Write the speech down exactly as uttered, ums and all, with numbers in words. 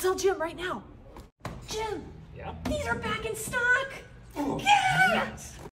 tell Jim right now. Jim. Yeah? These are back in stock. Oh, Yeah! yes.